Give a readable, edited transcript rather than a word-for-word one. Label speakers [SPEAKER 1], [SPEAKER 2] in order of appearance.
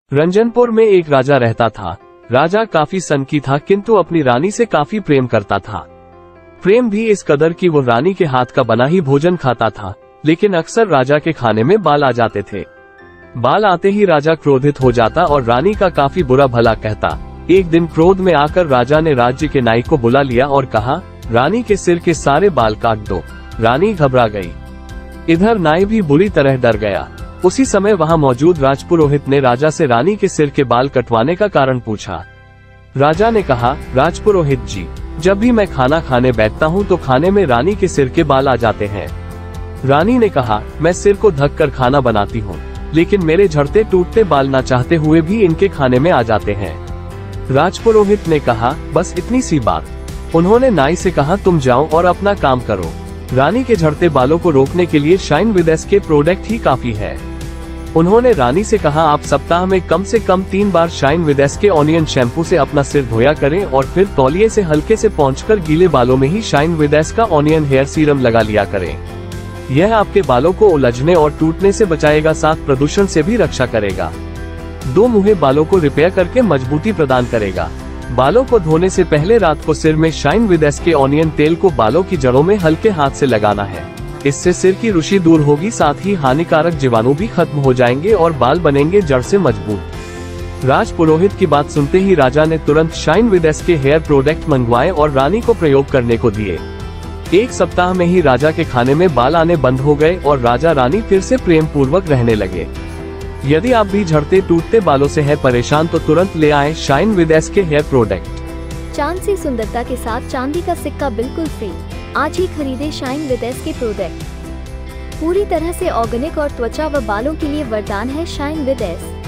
[SPEAKER 1] रंजनपुर में एक राजा रहता था। राजा काफी सनकी था, किंतु अपनी रानी से काफी प्रेम करता था। प्रेम भी इस कदर कि वो रानी के हाथ का बना ही भोजन खाता था, लेकिन अक्सर राजा के खाने में बाल आ जाते थे। बाल आते ही राजा क्रोधित हो जाता और रानी का काफी बुरा भला कहता। एक दिन क्रोध में आकर राजा ने राज्य के नाई को बुला लिया और कहा, रानी के सिर के सारे बाल काट दो। रानी घबरा गई। इधर नाई भी बुरी तरह डर गया। उसी समय वहां मौजूद राजपुरोहित ने राजा से रानी के सिर के बाल कटवाने का कारण पूछा। राजा ने कहा, राजपुरोहित जी, जब भी मैं खाना खाने बैठता हूं तो खाने में रानी के सिर के बाल आ जाते हैं। रानी ने कहा, मैं सिर को ढक कर खाना बनाती हूं, लेकिन मेरे झड़ते टूटते बाल ना चाहते हुए भी इनके खाने में आ जाते हैं। राजपुरोहित ने कहा, बस इतनी सी बात। उन्होंने नाई से कहा, तुम जाओ और अपना काम करो। रानी के झड़ते बालों को रोकने के लिए शाइन विद एस के प्रोडक्ट ही काफी है। उन्होंने रानी से कहा, आप सप्ताह में कम से कम 3 बार शाइन विद एस के ऑनियन शैम्पू से अपना सिर धोया करें और फिर तौलिए से हल्के से पोंछकर गीले बालों में ही शाइन विद एस का ऑनियन हेयर सीरम लगा लिया करें। यह आपके बालों को उलझने और टूटने से बचाएगा, साथ प्रदूषण से भी रक्षा करेगा। 2 मुहे बालों को रिपेयर करके मजबूती प्रदान करेगा। बालों को धोने से पहले रात को सिर में शाइन विद एस के ऑनियन तेल को बालों की जड़ों में हल्के हाथ से लगाना है। इससे सिर की रुसी दूर होगी, साथ ही हानिकारक जीवाणु भी खत्म हो जाएंगे और बाल बनेंगे जड़ से मजबूत। राजपुरोहित की बात सुनते ही राजा ने तुरंत शाइन विद एस के हेयर प्रोडक्ट मंगवाए और रानी को प्रयोग करने को दिए। 1 सप्ताह में ही राजा के खाने में बाल आने बंद हो गए और राजा रानी फिर से प्रेम पूर्वक रहने लगे। यदि आप भी झड़ते टूटते बालों से है परेशान तो तुरंत ले आए शाइन विद एस के हेयर प्रोडक्ट।
[SPEAKER 2] चांद सी सुंदरता के साथ चांदी का सिक्का बिल्कुल फ्री। आज ही खरीदे शाइन विद एस के प्रोडक्ट। पूरी तरह से ऑर्गेनिक और त्वचा व बालों के लिए वरदान है शाइन विद एस।